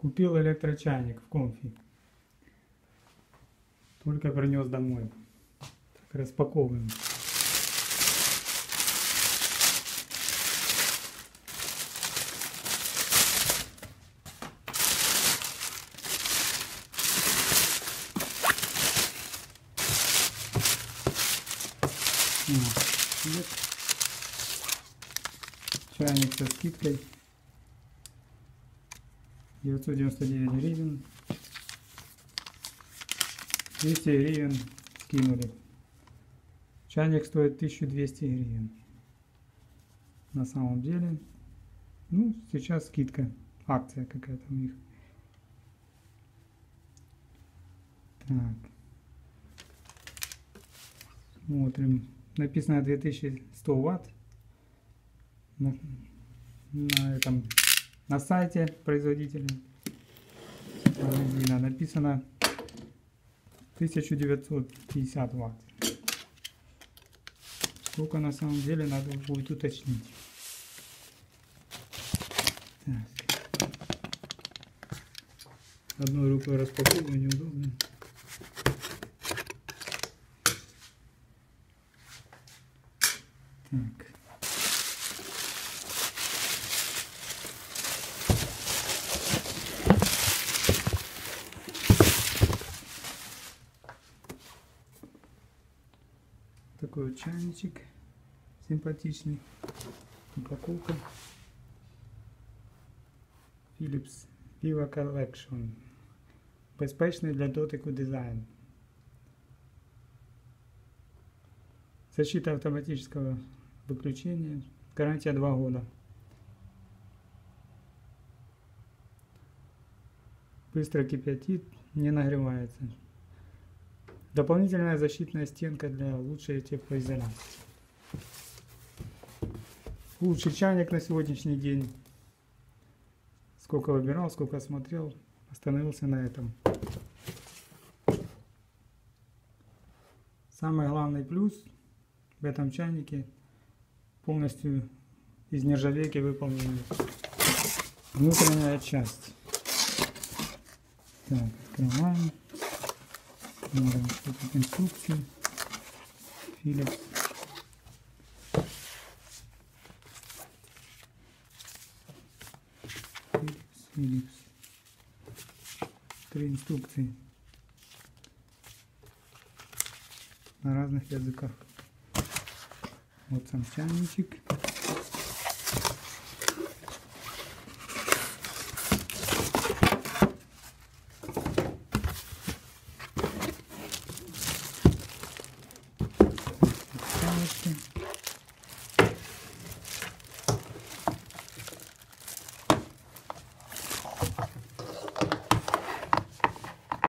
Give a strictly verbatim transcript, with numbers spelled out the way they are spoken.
Купил электрочайник в Комфи. Только принес домой. Так, распаковываем. Вот. Чайник со скидкой девятьсот девяносто девять гривен. двести гривен скинули. Чайник стоит тысячу двести гривен. На самом деле, ну, сейчас скидка, акция какая-то у них. Так. Смотрим. Написано две тысячи сто ватт. На, на этом, на сайте производителя написано тысяча девятьсот пятьдесят ватт. Сколько на самом деле надо будет уточнить. Так. Одной рукой распаковываю, неудобно. Так. Такой вот чайничек симпатичный. Упаковка. Philips Viva Collection. Безпечний для дотику дизайн. Защита автоматического выключения. Гарантия два года. Быстро кипятит, не нагревается. Дополнительная защитная стенка для лучшей теплоизоляции. Лучший чайник на сегодняшний день. Сколько выбирал, сколько смотрел, остановился на этом. Самый главный плюс в этом чайнике — полностью из нержавейки выполнена внутренняя часть. Так, открываем. Смотрим, что тут инструкции. Philips. Philips, Philips. Три инструкции на разных языках. Вот сам чайничек.